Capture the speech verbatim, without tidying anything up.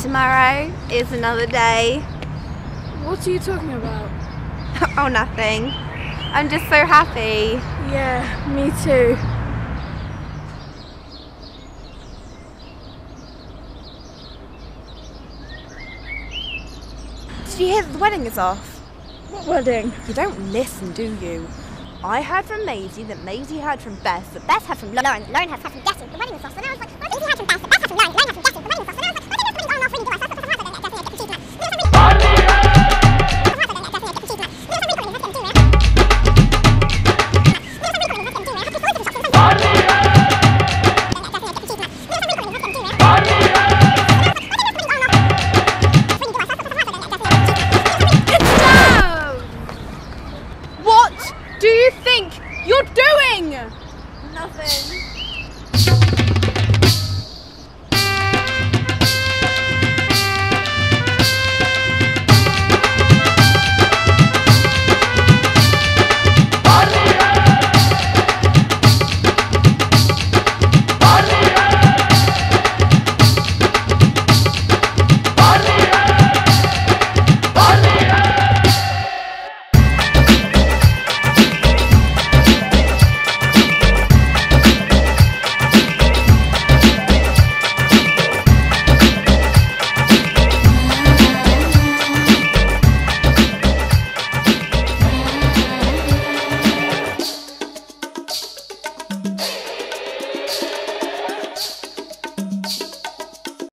Tomorrow is another day. What are you talking about? Oh, nothing. I'm just so happy. Yeah, me too. Did you hear that the wedding is off? What wedding? You don't listen, do you? I heard from Maisie that Maisie heard from Beth, that Beth heard from Lauren, Lauren heard from Getty. The wedding is off, so now it's like, Maisie heard from Beth, that Beth heard from Lauren, Lauren heard from Getty.